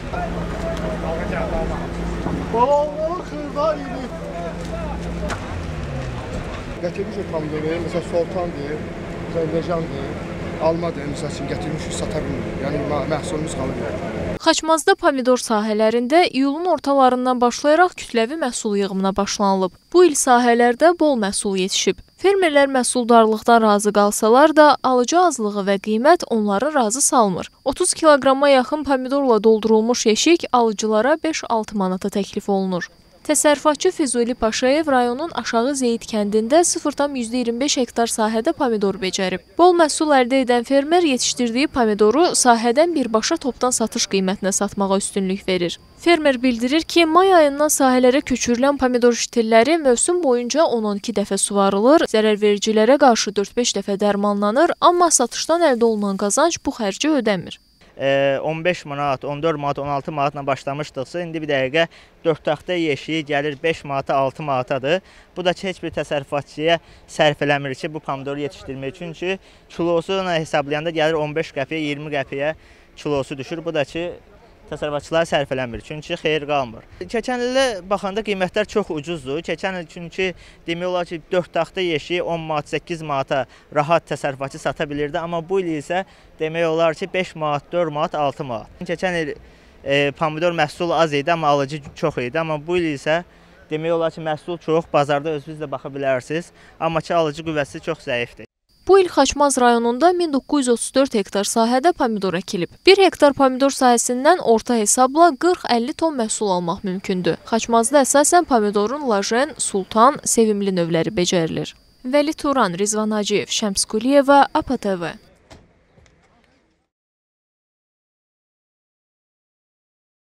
Balonlar xırda idi. Gətirmişik pomidoru, məsələn, Sultandır, Zəndecandır, Almadır, məsəl üçün gətirmişik, sata bilmirik. Yəni məhsulumuz qalır yəni. Xaçmazda pomidor sahələrində iyulun ortalarından başlayaraq kütləvi məhsul yığımına başlanılıb. Bu il sahələrdə bol məhsul yetişib. Fermerlər məhsuldarlıqdan razı qalsalar da, alıcı azlığı və qiymət onları razı salmır. 30 kiloqrama yaxın pomidorla doldurulmuş yeşik alıcılara 5-6 manata təklif olunur. Təsərrüfatçı Füzuli Paşayev rayonun Aşağı Zeyid kəndində 0,25 hektar sahədə pomidor becərib. Bol məhsul əldə edən fermer yetişdirdiyi pomidoru sahədən birbaşa topdan satış qiymətinə satmağa üstünlük verir. Fermer bildirir ki, may ayından sahələrə köçürülən pomidor şitilləri mövsüm boyunca 10-12 dəfə suvarılır, zərərvericilərə qarşı 4-5 dəfə dərmanlanır, amma satışdan əldə olunan qazanc bu xərci ödəmir. 15 manat, 14 manat, 16 manatla başlamışdıqsa, indi bir dəqiqə 4 taxta yeşiyi gəlir 5 manata, 6 manatadır. Bu da ki, heç bir təsərrüfatçıya sərf eləmir ki, bu pomidoru yetişdirmək üçün ki, kilosunu hesablayanda gəlir 15 qəpiyə, 20 qəpiyə kilosu düşür. Bu da ki, təsərrüfatçılar sərf eləmir, çünki xeyir qalmır. Keçən ilə baxanda qiymətlər çox ucuzdur. Keçən il çünki demək olar ki, 4 taxta yeşiyi 10 manat, 8 manata rahat təsərrüfatçı sata bilirdi. Amma bu il isə demək olar ki, 5 manat, 4 manat, 6 manat. Keçən il pomidor məhsul az idi, amma alıcı çox idi. Amma bu il isə demək olar ki, məhsul çox, bazarda özünüz də baxa bilərsiniz. Amma ki, alıcı qüvvəsi çox zəifdir. Bu il Xaçmaz rayonunda 1934 hektar sahədə pomidor əkilib. 1 hektar pomidor sahəsindən orta hesabla 40-50 ton məhsul almaq mümkündür. Xaçmazda əsasən pomidorun Lajen, Sultan, Sevimli növləri becərilir. Vəli Turan, Rizvan Hacıyev, Şəms Quliyeva, APA TV.